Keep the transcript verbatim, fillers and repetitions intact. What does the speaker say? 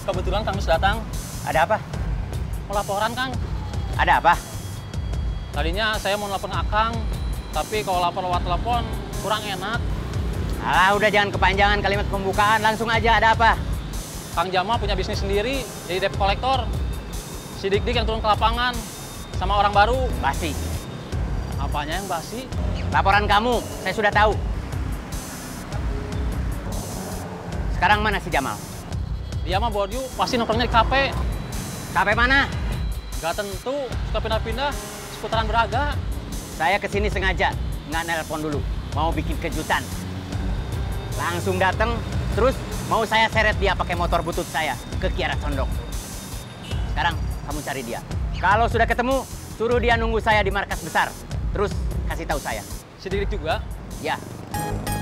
kebetulan Kang Mus datang. Ada apa? Mau laporan, Kang. Ada apa? Tadinya saya mau nelfon Akang, tapi kalau lapor lewat telepon kurang enak. Alah, udah jangan kepanjangan kalimat pembukaan, langsung aja ada apa? Kang Jamal punya bisnis sendiri, jadi debt collector. Si Dik-Dik yang turun ke lapangan, sama orang baru. Basi. Apanya yang basi? Laporan kamu, saya sudah tahu. Sekarang mana si Jamal? Dia mah borju, pasti nongkrongnya di kafe. Kafe mana? Gak tentu, suka pindah-pindah, seputaran Braga. Saya kesini sengaja, nggak nelpon dulu. Mau bikin kejutan. Langsung datang, terus mau saya seret dia pakai motor butut saya ke Kiara Condong. Sekarang kamu cari dia. Kalau sudah ketemu, suruh dia nunggu saya di markas besar. Terus kasih tahu saya. Si Dik-Dik juga? Ya.